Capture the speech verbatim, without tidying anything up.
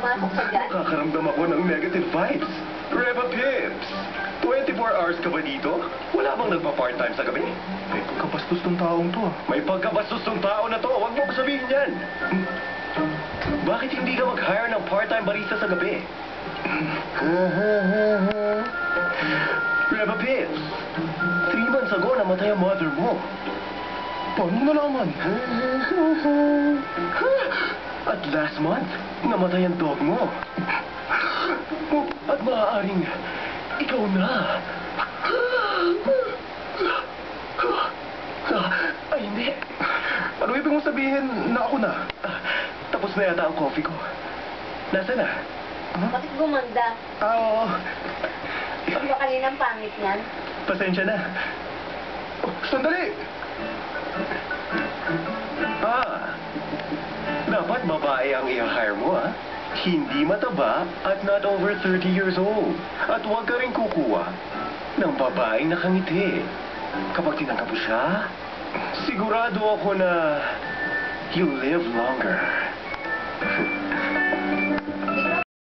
pumasok ka dyan? Nakakaramdam ako ng negative vibes. Reva Pips, twenty-four hours ka ba dito? Wala bang nagpa-part-time sa gabi? May pagkabastos ng taong to ah. May pagkabastos ng tao na to. Huwag mo pa sabihin yan. Bakit hindi ka mag-hire ng part-time barista sa gabi? Reva Pips, three months ago namatay ang mother mo. Paano mo nalaman? At last month, namatay ang dog mo. At maaaring ikaw na. Ay, hindi. Ano ibig mong sabihin na ako na? Tapos na yata ang coffee ko. Nasaan na? Bakit gumanda? Ah, oo. Di ba kaninang pangit niyan? Pasensya na. Oh, sandali! Ah, dapat babae ang i-hire mo, ah. Hindi mataba at not over thirty years old. At huwag ka rin kukuha ng babaeng nakangiti. Kapag tinanggap mo siya, sigurado ako na you'll live longer.